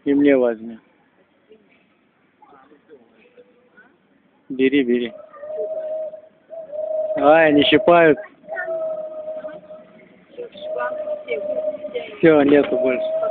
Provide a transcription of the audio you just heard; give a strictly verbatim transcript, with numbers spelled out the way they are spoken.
И мне возьми. Бери, бери. Ай, они щипают. Все, нету больше.